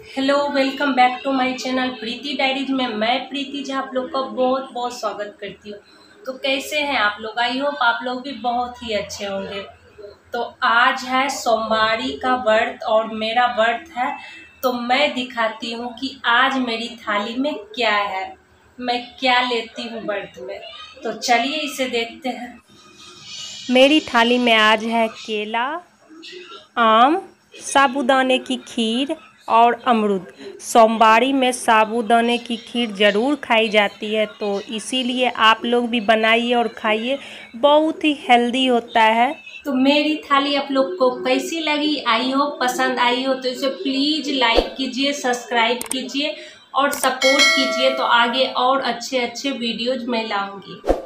Hello, welcome back to my channel Preeti diaries में मैं प्रीति जी आप लोग का बहुत बहुत स्वागत करती हूँ। तो कैसे हैं आप लोग? आई होप आप लोग भी बहुत ही अच्छे होंगे। तो आज है सोमवारी का व्रत और मेरा व्रत है, तो मैं दिखाती हूँ कि आज मेरी थाली में क्या है, मैं क्या लेती हूँ व्रत में। तो चलिए इसे देखते हैं। मेरी थाली में आज है केला, आम, साबूदाने की खीर और अमरूद। सोमवारी में साबूदाने की खीर ज़रूर खाई जाती है, तो इसीलिए आप लोग भी बनाइए और खाइए, बहुत ही हेल्दी होता है। तो मेरी थाली आप लोग को कैसी लगी? आई हो पसंद आई हो तो इसे प्लीज़ लाइक कीजिए, सब्सक्राइब कीजिए और सपोर्ट कीजिए, तो आगे और अच्छे अच्छे वीडियोज मैं लाऊंगी।